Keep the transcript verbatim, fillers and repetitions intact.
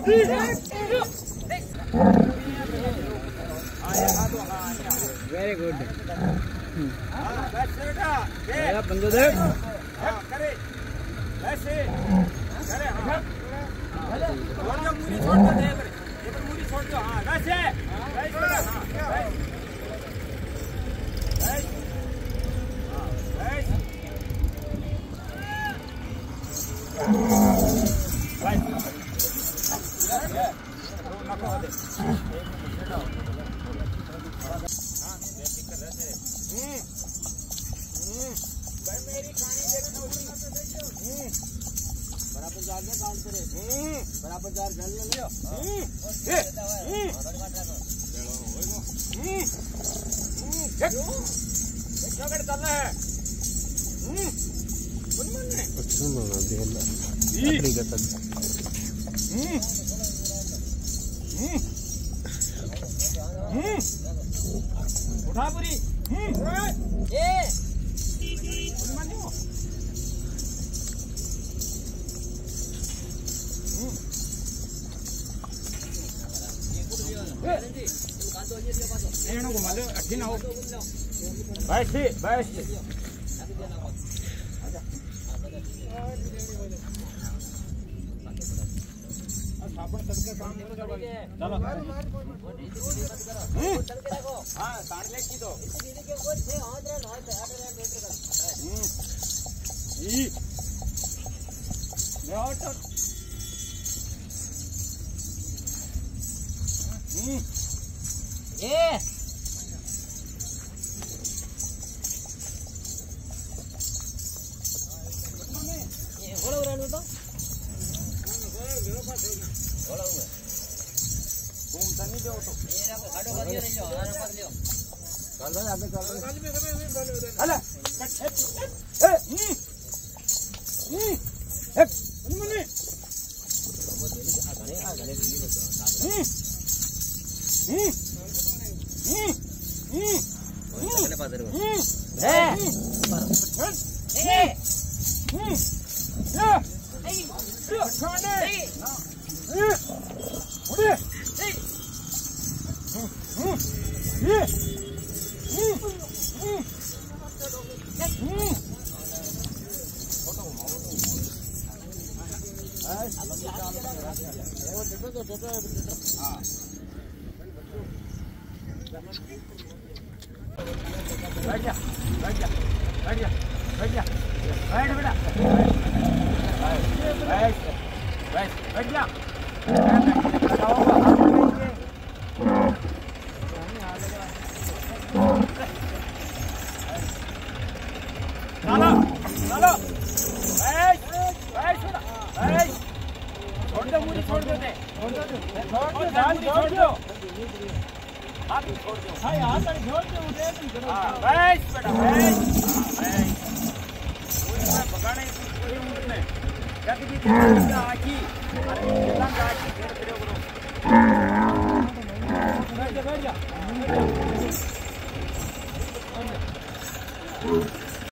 Very good. पंजो देख करे ऐसे करे। हाँ छोड़ दो मूरी, छोड़ दो ये पर मूरी छोड़ दो। हाँ वैसे वैसे हाँ वैसे बराबर जार में काउंट करे। बराबर जार जल ले लियो। क्या कर चल रहा है? अच्छा मना देला लकड़ी का तल। उठा पूरी। ए एनो घुमा लो अठी ना हो। बैठ बैठ साबुन तड़के काम नहीं करो। चलो हां ताड़ ले की दो दीदी के वो छह हाथ रे हाथ आठ रे मीटर का। हम्म ई ले हट। हम्म ए ये होला उरानु तो होला हुआ घूम तनी दो तो मेरा पे गाड़ो कर दियो नहीं जो आराम कर लियो। चल भाई आगे चल चल में में हला ए हम्म हम्म एक मने वो देने के आगने आगने दिल्ली में हम्म हम्म हम्म हम्म कितने पास है वो ए ए हम्म या ए छोड़े ना ए उड़े ए हम्म ये हम्म हम्म हम्म फोटो मारो ए वो देखो तो देखो हां बैठ जा बैठ जा बैठ जा बैठ जा बैठ बेटा बैठ बैठ बैठ जा। चलो चलो बैठ बैठ बैठ छोड़ दो मूरी छोड़ दो दे छोड़ दो छोड़ दो छोड़ दो हाथ छोड़ दो। हां हाथ छोड़ दो उठे हां बैठ बेटा बैठ बैठ कोई ना भगाने कोई उम्र में जब भी क्या आकी अरे लंगा आकी फिर फिर करो बैठ जा बैठ जा।